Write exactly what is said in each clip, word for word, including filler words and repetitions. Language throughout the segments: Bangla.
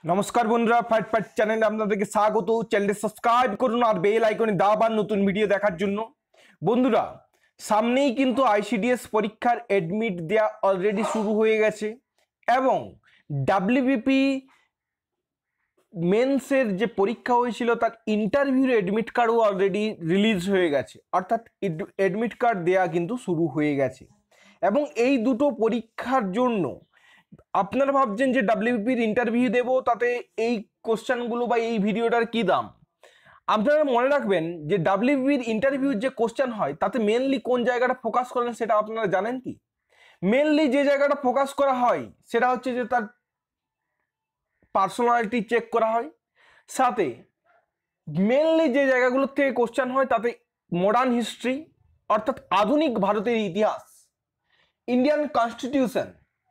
নমস্কার বন্ধুরা, ফাইট ফাইট চ্যানেলে আপনাদেরকে স্বাগত। চ্যানেলটি সাবস্ক্রাইব করুন আর বেল আইকনে দাবান নতুন ভিডিও দেখার জন্য। বন্ধুরা, সামনেই কিন্তু আইসিডিএস পরীক্ষার অ্যাডমিট দেওয়া অলরেডি শুরু হয়ে গেছে এবং ডাব্লিউবিপি মেন্সের যে পরীক্ষা হয়েছিল তার ইন্টারভিউর অ্যাডমিট কার্ডও অলরেডি রিলিজ হয়ে গেছে, অর্থাৎ অ্যাডমিট কার্ড দেওয়া কিন্তু শুরু হয়ে গেছে। এবং এই দুটো পরীক্ষার জন্য আপনারা ভাবছেন যে ডাব্লিউবিপির ইন্টারভিউ দেব, তাতে এই কোশ্চেনগুলো বা এই ভিডিওটার কি দাম। আপনারা মনে রাখবেন যে ডাব্লিউবিপির ইন্টারভিউর যে কোশ্চেন হয় তাতে মেনলি কোন জায়গাটা ফোকাস করেন সেটা আপনারা জানেন কি? মেনলি যে জায়গাটা ফোকাস করা হয় সেটা হচ্ছে যে তার পার্সোনালিটি চেক করা হয়, সাথে মেনলি যে জায়গাগুলোর থেকে কোশ্চেন হয় তাতে মডার্ন হিস্ট্রি অর্থাৎ আধুনিক ভারতের ইতিহাস, ইন্ডিয়ান কনস্টিটিউশন,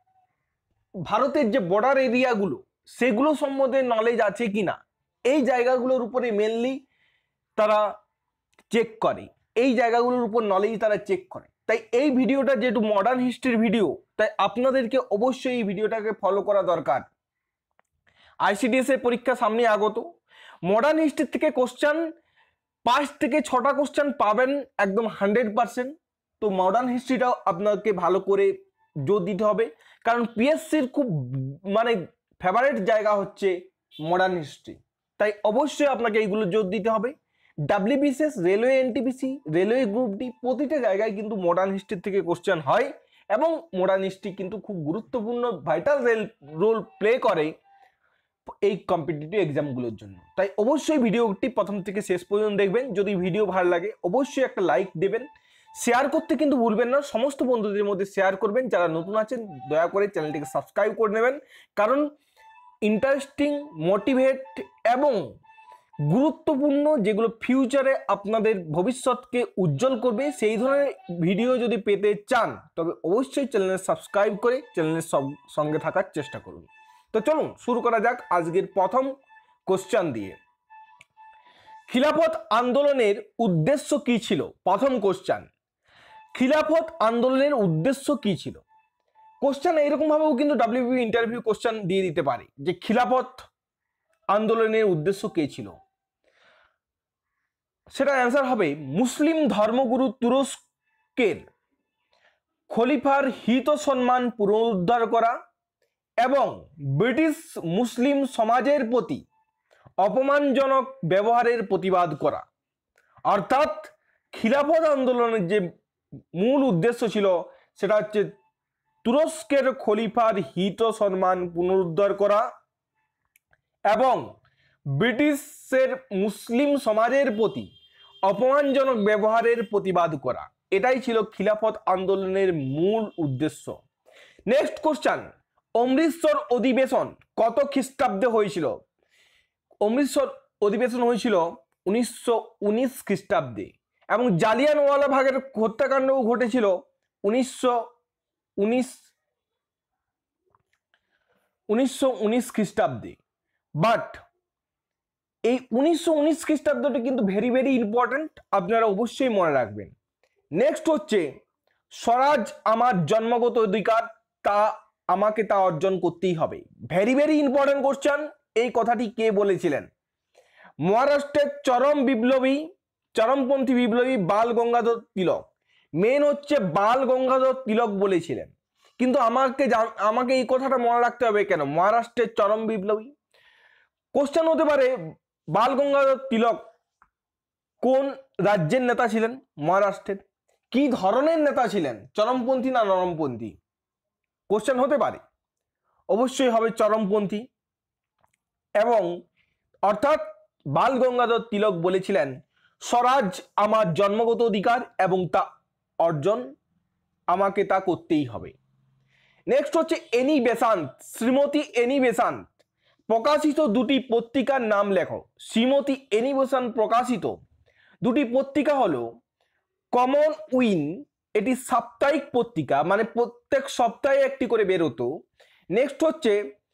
ভারতের যে বর্ডার এরিয়াগুলো সেগুলো সম্বন্ধে নলেজ আছে কিনা, এই জায়গাগুলোর উপরে মেনলি তারা চেক করে, এই জায়গাগুলোর উপর নলেজ তারা চেক করে। তাই এই ভিডিওটা যেহেতু মডার্ন হিস্ট্রির ভিডিও, তাই আপনাদেরকে অবশ্যই এই ভিডিওটাকে ফলো করা দরকার। আইসিডিএস এর পরীক্ষা সামনে আগত, মডার্ন হিস্ট্রি থেকে কোশ্চেন পাঁচ থেকে ছটা কোশ্চেন পাবেন একদম হান্ড্রেড পার্সেন্ট। তো মডার্ন হিস্ট্রিটাও আপনাকে ভালো করে জোর দিতে হবে, কারণ পিএসসির খুব মানে ফেভারিট জায়গা হচ্ছে মডার্ন হিস্ট্রি। তাই অবশ্যই আপনাকে এইগুলো জোর দিতে হবে। WBCS, railway NTPC, railway group D, প্রতিটা জায়গায় কিন্তু মডার্ন হিস্ট্রি থেকে কোশ্চেন হয় এবং মডার্ন হিস্ট্রি কিন্তু খুব গুরুত্বপূর্ণ ভাইটাল রোল প্লে করে এই কম্পিটিটিভ এক্সামগুলোর জন্য। তাই অবশ্যই ভিডিওটি প্রথম থেকে শেষ পর্যন্ত দেখবেন। যদি ভিডিও ভালো লাগে অবশ্যই একটা লাইক দেবেন, শেয়ার করতে কিন্তু ভুলবেন না, সমস্ত বন্ধুদের মধ্যে শেয়ার করবেন। যারা নতুন আছেন দয়া করে চ্যানেলটিকে সাবস্ক্রাইব করে নেবেন, কারণ ইন্টারেস্টিং, মোটিভেট এবং গুরুত্বপূর্ণ যেগুলো ফিউচারে আপনাদের ভবিষ্যৎকে উজ্জ্বল করবে সেই ধরনের ভিডিও যদি পেতে চান তবে অবশ্যই চ্যানেল সাবস্ক্রাইব করে চ্যানেলের সঙ্গে থাকার চেষ্টা করুন। তো চলুন শুরু করা যাক আজকের প্রথম কোশ্চেন দিয়ে। খিলাফত আন্দোলনের উদ্দেশ্য কি ছিল? প্রথম কোশ্চেন, খিলাফত আন্দোলনের উদ্দেশ্য কি ছিল? কোশ্চেন এইরকম ভাবেও কিন্তু ডাব্লিউবিপি ইন্টারভিউ কোশ্চেন দিয়ে দিতে পারে যে খিলাফত আন্দোলনের উদ্দেশ্য কি ছিল। সেটা অ্যান্সার হবে মুসলিম ধর্মগুরু তুরস্কের খলিফার হিত সম্মান পুনরুদ্ধার করা এবং ব্রিটিশ মুসলিম সমাজের প্রতি অপমানজনক ব্যবহারের প্রতিবাদ করা। অর্থাৎ খিলাফত আন্দোলনের যে মূল উদ্দেশ্য ছিল সেটা হচ্ছে তুরস্কের খলিফার হিত সম্মান পুনরুদ্ধার করা এবং ব্রিটিশের মুসলিম সমাজের প্রতি অপমানজনক ব্যবহারের প্রতিবাদ করা। এটাই ছিল খিলাফত আন্দোলনের মূল উদ্দেশ্য। নেক্সট কোশ্চেন, অমৃতসর অধিবেশন কত খ্রিস্টাব্দে হয়েছিল? অমৃতসর অধিবেশন হয়েছিল উনিশশো উনিশ খ্রিস্টাব্দে এবং জালিয়ানওয়ালাবাগের হত্যাকাণ্ডও ঘটেছিল উনিশশো উনিশ উনিশশো উনিশ খ্রিস্টাব্দে। বাট এই উনিশশো উনিশ খ্রিস্টাব্দটা কিন্তু ভেরি ভেরি ইম্পর্টেন্ট, আপনারা অবশ্যই মনে রাখবেন। নেক্সট হচ্ছে স্বরাজ আমার জন্মগত অধিকার, তা আমাকে তা অর্জন করতেই হবে। Very very important question. এই কথাটি কে বলেছিলেন? মহারাষ্ট্রের চরম বিপ্লবী, চরমপন্থী বিপ্লবী বাল গঙ্গাধর তিলক। মেন হচ্ছে বাল গঙ্গাধর তিলক বলেছিলেন, কিন্তু আমাকে আমাকে এই কথাটা মনে রাখতে হবে কেন মহারাষ্ট্রের চরম বিপ্লবী। কোশ্চেন হতে পারে বাল গঙ্গাধর তিলক কোন রাজ্যের নেতা ছিলেন? মহারাষ্ট্রের। কি ধরনের নেতা ছিলেন? চরমপন্থী না নরমপন্থী? কোশ্চেন হতে পারে, অবশ্যই হবে চরমপন্থী। এবং অর্থাৎ বাল গঙ্গাধর তিলক বলেছিলেন স্বরাজ আমার জন্মগত অধিকার এবং তা অর্জন আমাকে তা করতেই হবে। নেক্সট হচ্ছে Annie Besant, Shrimati Annie Besant প্রকাশিত দুটি পত্রিকার নাম লেখো। শ্রীমতী এনি বেসান্ত প্রকাশিত দুটি পত্রিকা হলো কমন উইন, এটি সাপ্তাহিক পত্রিকা, মানে প্রত্যেক সপ্তাহে একটি করে বেরোতো। নেক্সট হচ্ছে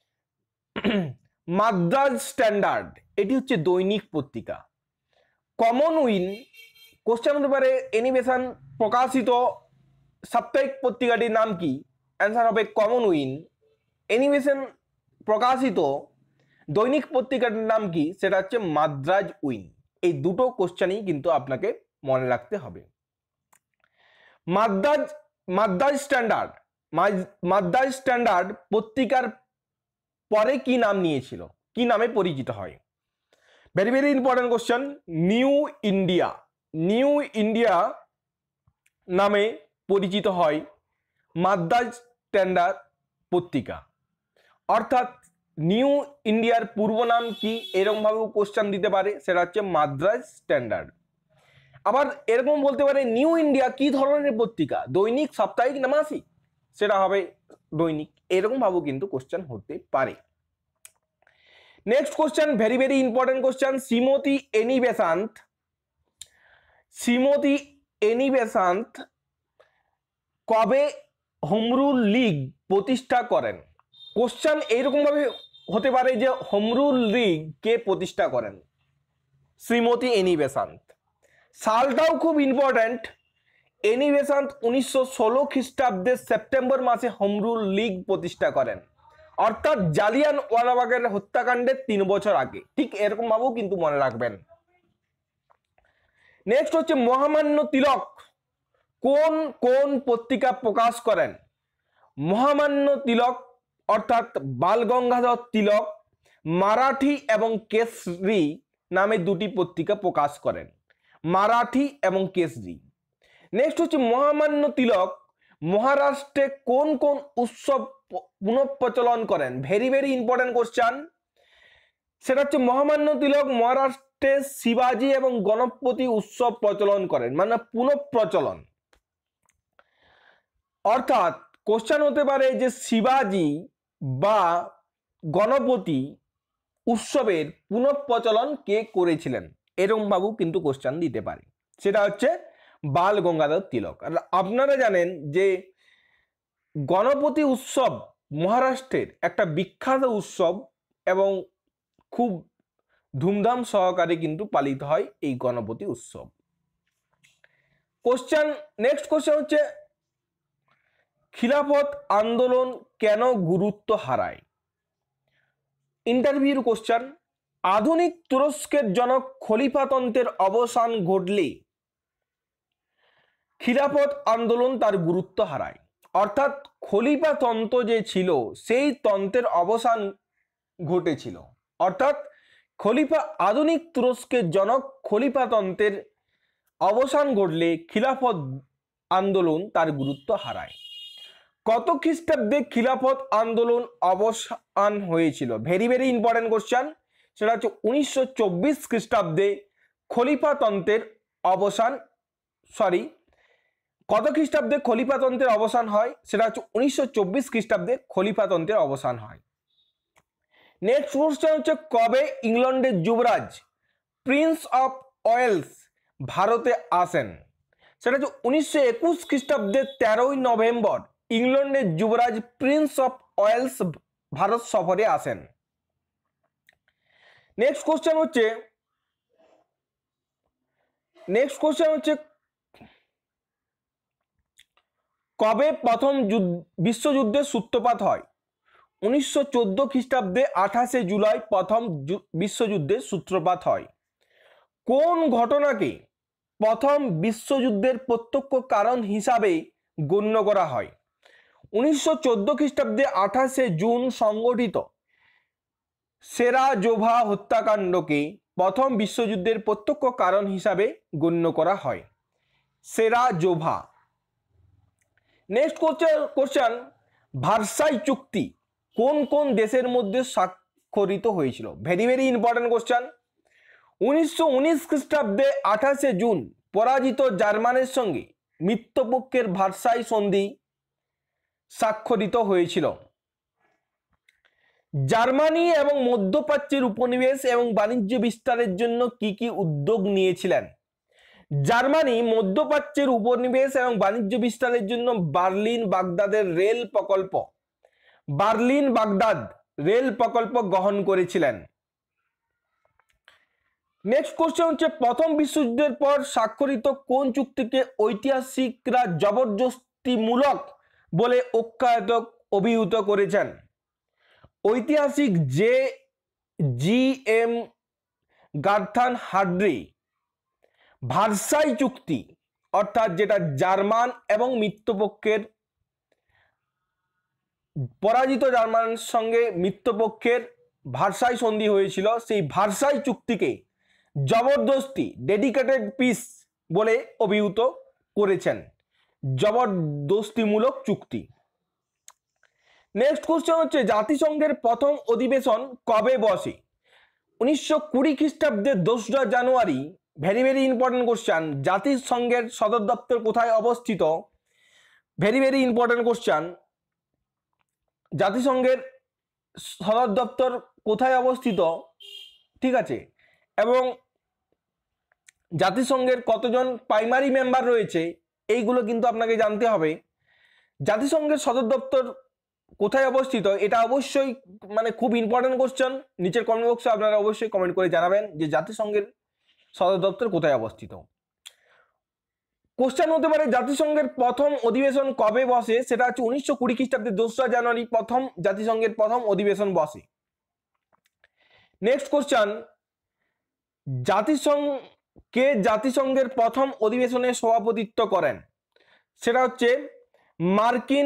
মাদ্রাজ স্ট্যান্ডার্ড, এটি হচ্ছে দৈনিক পত্রিকা। কমন উইন কোশ্চেন হতে পারে এনি বেসান্ত প্রকাশিত সাপ্তাহিক পত্রিকাটির নাম কি? অ্যান্সার হবে কমন উইন। এনি বেসান্ত প্রকাশিত দৈনিক পত্রিকাটার নাম কি, সেটা হচ্ছে মাদ্রাজ উইন। এই দুটো কোশ্চেনই কিন্তু আপনাকে মনে রাখতে হবে। মাদ্রাজ মাদ্রাজ স্ট্যান্ডার্ড মাদ্রাজ স্ট্যান্ডার্ড পত্রিকার পরে কি নাম নিয়েছিল, কি নামে পরিচিত হয়? Very very important question. New India New India নামে পরিচিত হয় মাদ্রাজ স্ট্যান্ডার্ড পত্রিকা। অর্থাৎ নিউ ইন্ডিয়ার পূর্ব নাম কি, এরকম ভাবে কোশ্চেন দিতে পারে, সেটা হচ্ছে মাদ্রাজ স্ট্যান্ডার্ড। আবার এরকম বলতে পারে নিউ ইন্ডিয়া কি ধরনের পত্রিকা, দৈনিক, সাপ্তাহিক না মাসিক, সেটা হবে দৈনিক। এরকম ভাবেও কিন্তু কোশ্চেন হতে পারে। Next question, very very important question. Shrimati Annie Besant Shrimati Annie Besant কবে হোম রুল লীগ প্রতিষ্ঠা করেন? কোশ্চেন এইরকম ভাবে হতে পারে যে হোম রুল লীগ কে প্রতিষ্ঠা করেন? Shrimati Annie Besant. সালটাও খুব ইম্পর্টেন্ট। এনি বেসান্ত উনিশশো ষোলো খ্রিস্টাব্দে সেপ্টেম্বর মাসে হোম রুল লীগ প্রতিষ্ঠা করেন, অর্থাৎ জালিয়ানওয়ালাবাগের হত্যাকাণ্ডের তিন বছর আগে। ঠিক এরকম ভাবেও কিন্তু মনে রাখবেন। নেক্সট হচ্ছে মহামান্য তিলক কোন কোন পত্রিকা প্রকাশ করেন? মহামান্য তিলক অর্থাৎ বাল গঙ্গাধর তিলক মারাঠি এবং কেসরি নামে দুটি পত্রিকা প্রকাশ করেন, মারাঠি এবং কেসরি। নেক্সট হচ্ছে মহামান্য তিলক মহারাষ্ট্রে কোন কোন উৎসব পুনঃপ্রচলন করেন? Very very important question. সেটা হচ্ছে মহামান্য তিলক মহারাষ্ট্রে শিবাজি এবং গণপতি উৎসব প্রচলন করেন, মানে পুনঃপ্রচলন। অর্থাৎ কোশ্চেন হতে পারে যে শিবাজি বা গণপতি উৎসবের পুনঃপ্রচলন কে করেছিলেন, এরকম ভাবেও কিন্তু কোশ্চেন দিতে পারে। সেটা হচ্ছে বাল গঙ্গাধর তিলক। আর আপনারা জানেন যে গণপতি উৎসব মহারাষ্ট্রের একটা বিখ্যাত উৎসব এবং খুব ধুমধাম সহকারে কিন্তু পালিত হয় এই গণপতি উৎসব। কোশ্চেন, নেক্সট কোশ্চেন হচ্ছে খিলাফত আন্দোলন কেন গুরুত্ব হারায়? ইন্টারভিউর কোশ্চেন। আধুনিক তুরস্কের জনক খলিফাতন্ত্রের অবসান ঘটলে খিলাফত আন্দোলন তার গুরুত্ব হারায়। অর্থাৎ খলিফাতন্ত্র যে ছিল সেই তন্ত্রের অবসান ঘটেছিল। অর্থাৎ খলিফা আধুনিক তুরস্কের জনক খলিফাতন্ত্রের অবসান ঘটলে খিলাফত আন্দোলন তার গুরুত্ব হারায়। কত খ্রিস্টাব্দে খিলাফত আন্দোলন অবসান হয়েছিল? Very very important question. সেটা হচ্ছে উনিশশো চব্বিশ খ্রিস্টাব্দে খলিফাতন্ত্রের অবসান সরি কত খ্রিস্টাব্দে খলিফাতন্ত্রের অবসান হয়? সেটা হচ্ছে উনিশশো চব্বিশ খ্রিস্টাব্দে খলিফাতন্ত্রের অবসান হয়। নেক্সট কোশ্চেন হচ্ছে কবে ইংল্যান্ডের যুবরাজ প্রিন্স অফ ওয়েলস ভারতে আসেন? সেটা হচ্ছে উনিশশো একুশ খ্রিস্টাব্দে তেরোই নভেম্বর ইংল্যান্ডের যুবরাজ প্রিন্স অফ ওয়েলস ভারত সফরে আসেন। নেক্সট কোশ্চেন হচ্ছে নেক্সট কোশ্চেন হচ্ছে কবে প্রথম বিশ্বযুদ্ধের সূত্রপাত হয়? উনিশশো চোদ্দ খ্রিস্টাব্দে আঠাশে জুলাই প্রথম বিশ্বযুদ্ধের সূত্রপাত হয়। কোন ঘটনাকে প্রথম বিশ্বযুদ্ধের প্রত্যক্ষ কারণ হিসাবে গণ্য করা হয়? উনিশশো চোদ্দ খ্রিস্টাব্দে আঠাশে জুন সংগঠিত সেরাজোভা হত্যাকাণ্ডকে প্রথম বিশ্বযুদ্ধের প্রত্যক্ষ কারণ হিসাবে গণ্য করা হয়, সেরাজোভা। নেক্সট কোশ্চেন, ভার্সাই চুক্তি কোন কোন দেশের মধ্যে স্বাক্ষরিত হয়েছিল? Very very important question. উনিশশো উনিশ খ্রিস্টাব্দে আঠাশে জুন পরাজিত জার্মানের সঙ্গে মিত্রপক্ষের ভার্সাই সন্ধি স্বাক্ষরিত হয়েছিল। জার্মানি এবং মধ্যপ্রাচ্যের উপনিবেশ এবং বাণিজ্য বিস্তারের জন্য কি কি উদ্যোগ নিয়েছিলেন? জার্মানি মধ্যপ্রাচ্যের উপনিবেশ এবং বাণিজ্য বিস্তারের জন্য বার্লিন বাগদাদের রেল প্রকল্প বার্লিন বাগদাদ রেল প্রকল্প গ্রহণ করেছিলেন। নেক্সট কোশ্চেন হচ্ছে প্রথম বিশ্বযুদ্ধের পর স্বাক্ষরিত কোন চুক্তিকে ঐতিহাসিকরা জবরদস্তিমূলক বলে আখ্যায়িত অভিহিত করেছেন? ঐতিহাসিক যে জি এম গার্থান হার্ড্রি ভার্সাই চুক্তি, অর্থাৎ যেটা জার্মান এবং মিত্রপক্ষের পরাজিত জার্মানের সঙ্গে মিত্রপক্ষের ভার্সাই সন্ধি হয়েছিল, সেই ভার্সাই চুক্তিকে জবরদস্তি ডেডিকেটেড পিস বলে অভিহিত করেছেন, জবরদস্তিমূলক চুক্তি। নেক্সট কোশ্চেন হচ্ছে জাতিসংঘের প্রথম অধিবেশন কবে বসে? উনিশশো কুড়ি খ্রিস্টাব্দের দোসরা January. Very very important question. জাতিসংঘের সদর দপ্তর কোথায় অবস্থিত? Very very important question. জাতিসংঘের সদর দপ্তর কোথায় অবস্থিত, ঠিক আছে, এবং জাতিসংঘের কতজন প্রাইমারি মেম্বার রয়েছে এইগুলো কিন্তু আপনাকে জানতে হবে। জাতিসংঘের সদর দপ্তর কোথায় অবস্থিত এটা অবশ্যই মানে খুব ইম্পর্টেন্ট কোশ্চেন। নিচের কমেন্ট বক্সে আপনারা অবশ্যই কমেন্ট করে জানাবেন যে জাতিসংঘের সদর দপ্তর কোথায় অবস্থিত। কোশ্চেন হতে পারে জাতিসংঘের প্রথম অধিবেশন কবে বসে? সেটা হচ্ছে উনিশশো কুড়ি খ্রিস্টাব্দের দোসরা জানুয়ারি প্রথম জাতিসংঘের প্রথম অধিবেশন বসে। নেক্সট কোশ্চেন, জাতিসংঘ কে জাতিসংঘের প্রথম অধিবেশনে সভাপতিত্ব করেন? সেটা হচ্ছে মার্কিন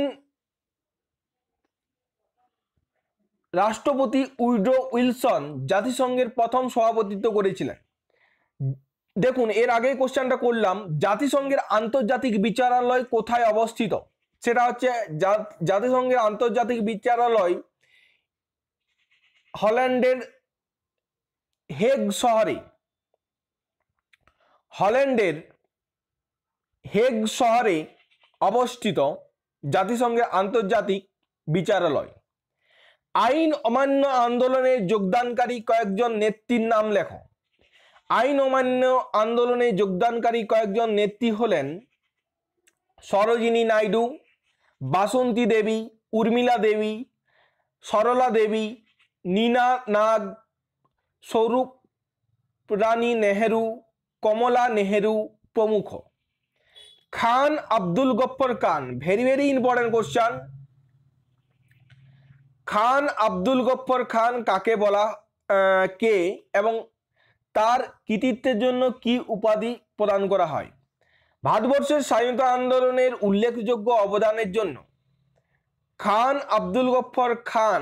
রাষ্ট্রপতি উইড্রো উইলসন জাতিসংঘের প্রথম সভাপতিত্ব করেছিলেন। দেখুন এর আগে কোশ্চেনটা করলাম, জাতিসংঘের আন্তর্জাতিক বিচারালয় কোথায় অবস্থিত? সেটা হচ্ছে জাতিসংঘের আন্তর্জাতিক বিচারালয় হল্যান্ডের হেগ শহরে, হল্যান্ডের হেগ শহরে অবস্থিত জাতিসংঘের আন্তর্জাতিক বিচারালয়। আইন অমান্য আন্দোলনে যোগদানকারী কয়েকজন নেত্রীর নাম লেখো। আইন অমান্য আন্দোলনে যোগদানকারী কয়েকজন নেত্রী হলেন সরোজিনী নাইডু, বাসন্তী দেবী, উর্মিলা দেবী, সরলা দেবী, নীনা নাগ, স্বরূপ রানী নেহেরু, কমলা নেহেরু প্রমুখ। Khan Abdul Ghaffar Khan, very very important question. Khan Abdul Ghaffar Khan কাকে বলা, কে এবং তার কৃতিত্বের জন্য কি উপাধি প্রদান করা হয়? ভারতবর্ষের স্বাধীনতা আন্দোলনের উল্লেখযোগ্য অবদানের জন্য খান আব্দুল গফ্ফর খান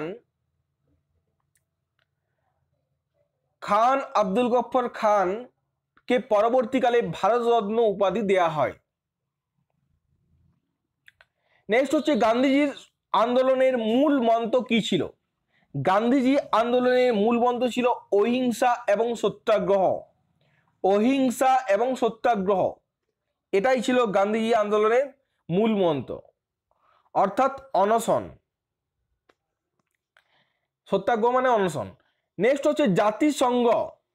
খান আব্দুল গফ্ফর খান কে পরবর্তীকালে ভারতরত্ন উপাধি দেয়া হয়। নেক্সট হচ্ছে গান্ধীজির আন্দোলনের মূল মন্ত্র কি ছিল? গান্ধীজি আন্দোলনের মূল মন্ত্র ছিল অহিংসা এবং সত্যাগ্রহ। অহিংসা এবং সত্যাগ্রহ এটাই ছিল গান্ধীজি আন্দোলনের মূল মন্ত্র, অর্থাৎ অনশন। সত্যাগ্রহ মানে অনশন। নেক্সট হচ্ছে জাতিসংঘ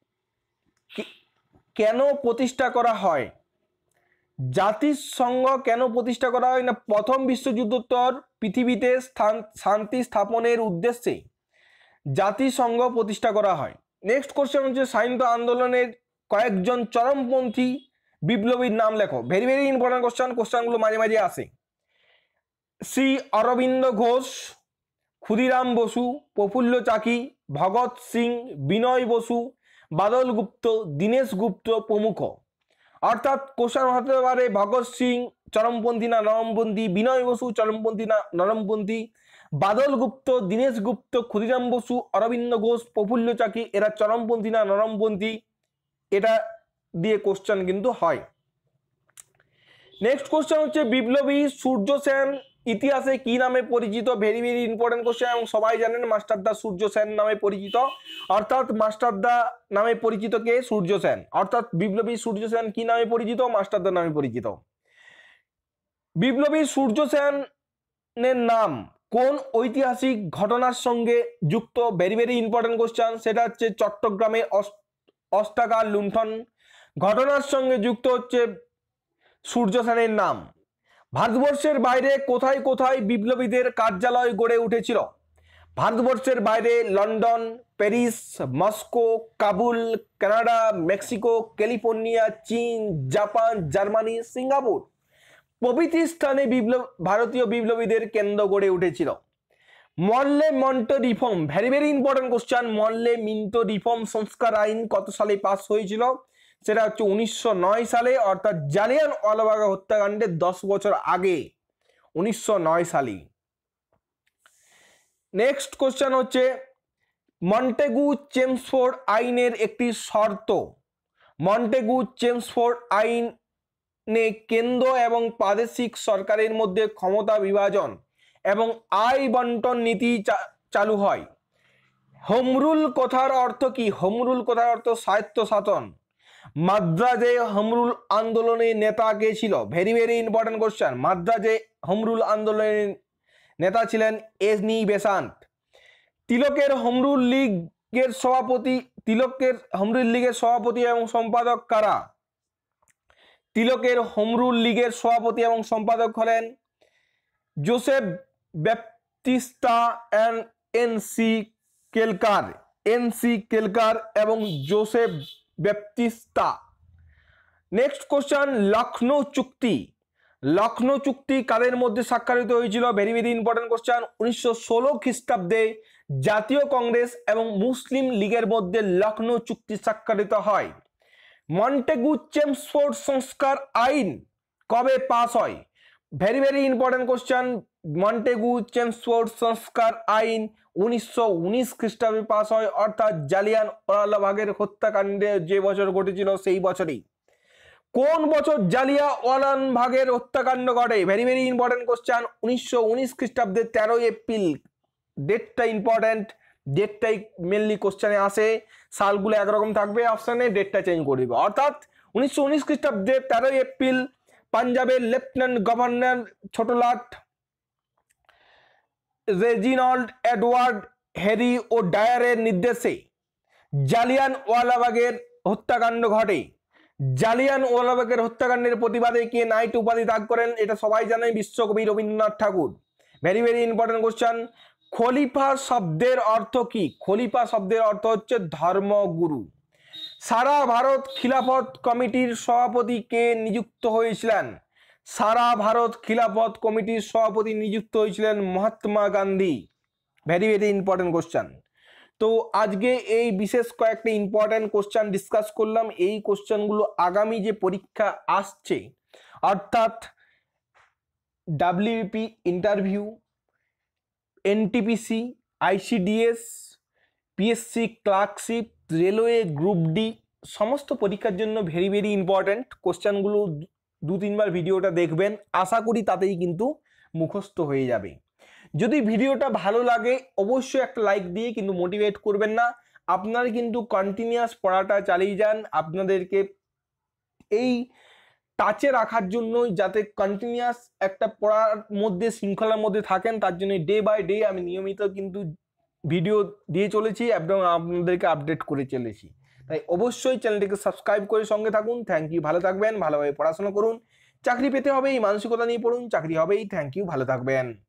কেন প্রতিষ্ঠা করা হয়? জাতিসংঘ কেন প্রতিষ্ঠা করা হয় না প্রথম বিশ্বযুদ্ধোত্তর পৃথিবীতে স্থান শান্তি স্থাপনের উদ্দেশ্যে জাতিসংঘ প্রতিষ্ঠা করা হয়। নেক্সট কোশ্চেন হচ্ছে স্বাধীনতা আন্দোলনের কয়েকজন চরমপন্থী বিপ্লবীর নাম লেখো। ভেরি ভেরি ইম্পর্টেন্ট কোশ্চেন, কোশ্চেনগুলো মাঝে মাঝে আসে। শ্রী অরবিন্দ ঘোষ, ক্ষুদিরাম বসু, প্রফুল্ল চাকি, ভগৎ সিং, বিনয় বসু, বাদল গুপ্ত, দীনেশ গুপ্ত প্রমুখ। অর্থাৎ কোশ্চেন হতে পারে ভগৎ সিং চরমপন্থী না নরমপন্থী, বিনয় বসু চরমপন্থী না নরমপন্থী, বাদল গুপ্ত, দীনেশ গুপ্ত, ক্ষুদিরাম বসু, অরবিন্দ ঘোষ, প্রফুল্ল চাকি এরা চরমপন্থী না নরমপন্থী, এটা দিয়ে কোশ্চেন কিন্তু হয়। নেক্সট কোশ্চেন হচ্ছে বিপ্লবী সূর্য সেন ইতিহাসে কি নামে পরিচিত? ভেরি ভেরি ইম্পর্টেন্ট কোশ্চেন এবং সবাই জানেন মাস্টারদা সূর্য সেন নামে পরিচিত। অর্থাৎ মাস্টারদা নামে পরিচিত কে? সূর্য সেন। অর্থাৎ বিপ্লবী সূর্য সেন কি নামে পরিচিত? মাস্টারদা নামে পরিচিত। বিপ্লবী সূর্য সেনের নাম কোন ঐতিহাসিক ঘটনার সঙ্গে যুক্ত? Very very important question. সেটা হচ্ছে চট্টগ্রামে অস্ত্রাগার লুণ্ঠন ঘটনার সঙ্গে যুক্ত হচ্ছে সূর্য সেনের নাম। ভারতবর্ষের বাইরে কোথায় কোথায় বিপ্লবীদের কার্যালয় গড়ে উঠেছিল? ভারতবর্ষের বাইরে London, Paris, Moscow, Kabul, Canada, Mexico, California, চীন, জাপান, জার্মানি, সিঙ্গাপুর প্রভৃতি স্থানে বিপ্লব ভারতীয় বিপ্লবীদের কেন্দ্র গড়ে উঠেছিল। Morley Minto reform, very very important question. Morley Minto reform সংস্কার আইন কত সালে পাস হয়েছিল? সেটা হচ্ছে উনিশশো নয় সালে, অর্থাৎ জালিয়ানওয়ালাবাগ হত্যাকাণ্ডের দশ বছর আগে, উনিশশো নয় সালে। নেক্সট কোশ্চেন হচ্ছে মন্টেগু চেমসফোর্ড আইনের একটি শর্ত। মন্টেগু চেমসফোর্ড আইনে কেন্দ্র এবং প্রাদেশিক সরকারের মধ্যে ক্ষমতা বিভাজন এবং আয় বন্টন নীতি চালু হয়। হোম রুল কথার অর্থ কি? হোম রুল কথার অর্থ স্বায়ত্তশাসন। মাদ্রাজে হোম রুল আন্দোলনের নেতা কে ছিল? Very very important question. মাদ্রাজে হোম রুল আন্দোলনের নেতা ছিলেন এনি বেসান্ট। তিলকের হোম রুল লীগের সভাপতি তিলকের হোম রুল লীগের সভাপতি এবং সম্পাদক কারা? তিলকের হোম রুল লীগের সভাপতি এবং সম্পাদক হলেন Joseph Baptista and N C Kelkar. N C Kelkar এবং Joseph Baptista. Next question, Lucknow চুক্তি। লখনৌ চুক্তি কাদের মধ্যে স্বাক্ষরিত হয়েছিল? Very very important question. উনিশশো ষোলো খ্রিস্টাব্দে জাতীয় কংগ্রেস এবং মুসলিম লীগের মধ্যে লখনৌ চুক্তি স্বাক্ষরিত হয়। মন্টেগু চেমসফোর্ড সংস্কার আইন কবে পাস হয়? Very very important question. Montagu Chelmsford সংস্কার আইন উনিশশো উনিশ খ্রিস্টাব্দে পাস হয়, অর্থাৎ জালিয়ানওয়ালাবাগের হত্যাকাণ্ডে যে বছর ঘটেছিল সেই বছরই। কোন বছর জালিয়ানওয়ালাবাগের হত্যাকাণ্ড ঘটে? Very very important question. উনিশশো উনিশ খ্রিস্টাব্দে তেরোই এপ্রিল। ডেটটা ইম্পর্টেন্ট, ডেটটাই মেনলি কোশ্চেনে আসে। সালগুলো একরকম থাকবে, অপশানে ডেটটা চেঞ্জ করে দিবে। অর্থাৎ উনিশশো উনিশ খ্রিস্টাব্দে তেরোই এপ্রিল পাঞ্জাবের লেফটেন্যান্ট গভর্নর ছোটলাট রেজিনল্ড এডওয়ার্ড হ্যারি ও ডায়ারের নির্দেশে জালিয়ানওয়ালাবাগের হত্যাকাণ্ড ঘটে। জালিয়ানওয়ালাবাগের হত্যাকাণ্ডের প্রতিবাদে কে নাইট উপাধি ত্যাগ করেন? এটা সবাই জানেন, বিশ্বকবি Rabindranath Thakur. Very very important question. খলিফা শব্দের অর্থ কি? খলিফা শব্দের অর্থ হচ্ছে ধর্মগুরু। সারা ভারত খিলাফত কমিটির সভাপতি কে নিযুক্ত হয়েছিলেন? সারা ভারত খিলাফত কমিটির সভাপতি নিযুক্ত হয়েছিলেন Mahatma Gandhi. Very very important question. তো আজকে এই বিশেষ কয়েকটা ইম্পর্টেন্ট কোশ্চেন ডিসকাস করলাম। এই কোশ্চেনগুলো আগামী যে পরীক্ষা আসছে, অর্থাৎ WP interview, NTPC, ICDS, PSC clerkship, railway group D, সমস্ত পরীক্ষার জন্য ভেরি ভেরি ইম্পর্টেন্ট কোশ্চেনগুলো। দু তিনবার ভিডিওটা দেখবেন, আশা করি তাতেই কিন্তু মুখস্থ হয়ে যাবে। যদি ভিডিওটা ভালো লাগে অবশ্যই একটা লাইক দিয়ে কিন্তু মোটিভেট করবেন না। আপনারা কিন্তু কন্টিনিউয়াস পড়াটা চালিয়ে যান। আপনাদেরকে এই টাচে রাখার জন্যই, যাতে কন্টিনিউয়াস একটা পড়ার মধ্যে শৃঙ্খলার মধ্যে থাকেন, তার জন্য ডে বাই ডে আমি নিয়মিত কিন্তু ভিডিও দিয়ে চলেছি এবং আপনাদেরকে আপডেট করে চলেছি। তাই অবশ্যই চ্যানেলটিকে সাবস্ক্রাইব করে সঙ্গে থাকুন। থ্যাংক ইউ, ভালো থাকবেন, ভালোভাবে পড়াশোনা করুন। চাকরি পেতে হবে এই মানসিকতা নিয়ে পড়ুন, চাকরি হবেই। থ্যাংক ইউ, ভালো থাকবেন।